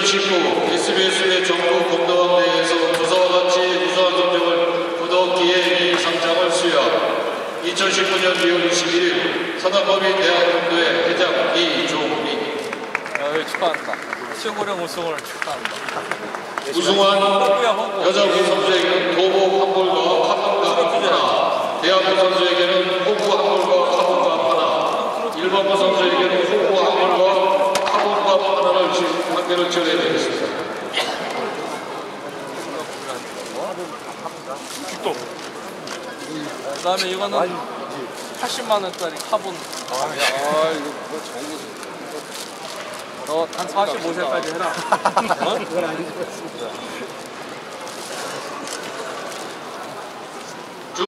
2019 SBS의 전국 검도왕 대회에서 부서와 같이 우수한 성적을 거뒀기에 이 상장을 수여함. 2019년 2월 21일 사단법인 대학검도회 회장 이종리. 축하한다. 최고령 우승을 축하한다. 우승한 여자부 선수에게는 도복 한 벌과 카본과 하나, 대학부 선수에게는 호구 한 벌과 카본과 하나, 일반부 선수에게는 호구 한 벌과 카본과 하나를 한 개를 지원해 드리겠습니다. 그 다음에 이거는 80만원짜리 카본. 이거 너 한 45세까지 해라. 그건 아닌 것 같습니다.